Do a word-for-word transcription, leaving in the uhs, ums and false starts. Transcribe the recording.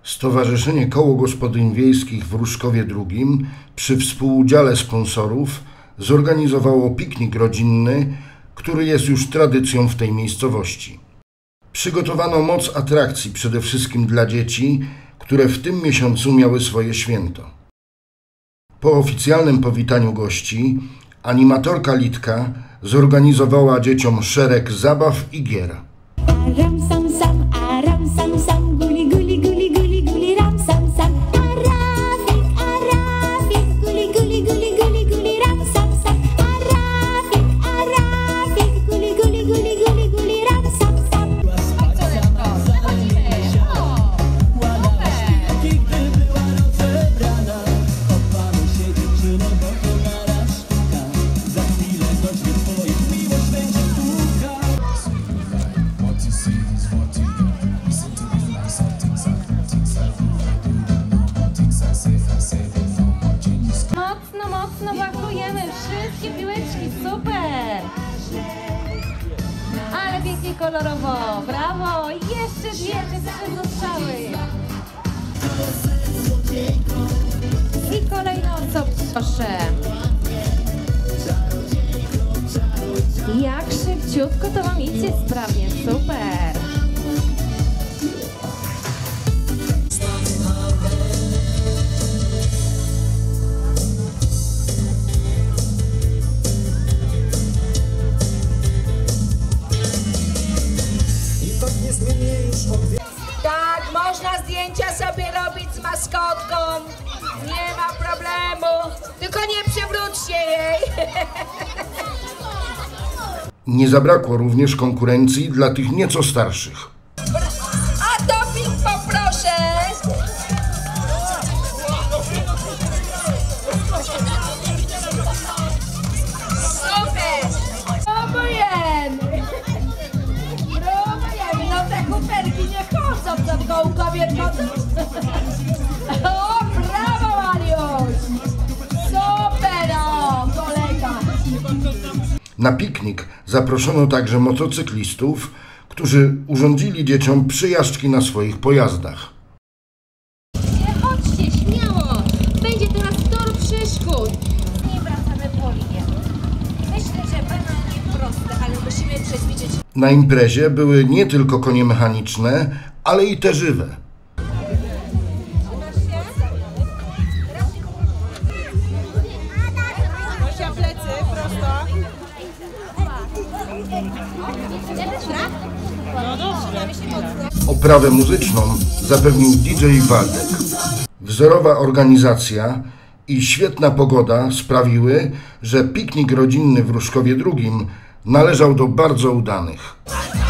Stowarzyszenie Koło Gospodyń Wiejskich w Ruszkowie drugim przy współudziale sponsorów zorganizowało piknik rodzinny, który jest już tradycją w tej miejscowości. Przygotowano moc atrakcji przede wszystkim dla dzieci, które w tym miesiącu miały swoje święto. Po oficjalnym powitaniu gości animatorka Litka zorganizowała dzieciom szereg zabaw i gier. Mocno, mocno wachujemy wszystkie piłeczki, super! Ale pięknie kolorowo, brawo! Jeszcze dwie, trzy zostały! I kolejną co proszę! Jak szybciutko to wam idzie sprawnie, super! Tak, można zdjęcia sobie robić z maskotką, nie ma problemu, tylko nie przewróćcie jej. Nie zabrakło również konkurencji dla tych nieco starszych. A doping poproszę. Super. Próbujemy. Próbujemy. No te kuperki nie chodzą, to tylko u kobiet chodzą. O, brawo Mariusz. Super, o, kolega. Na piknik zaproszono także motocyklistów, którzy urządzili dzieciom przyjażdżki na swoich pojazdach. Nie chodźcie, śmiało! Będzie teraz tor przeszkód. Nie wracamy po linię. Myślę, że będą nieproste, ale musimy przećwiczyć. Na imprezie były nie tylko konie mechaniczne, ale i te żywe. Gosia, plecy, prosto. Oprawę muzyczną zapewnił D J Waldek. Wzorowa organizacja i świetna pogoda sprawiły, że piknik rodzinny w Ruszkowie drugim należał do bardzo udanych.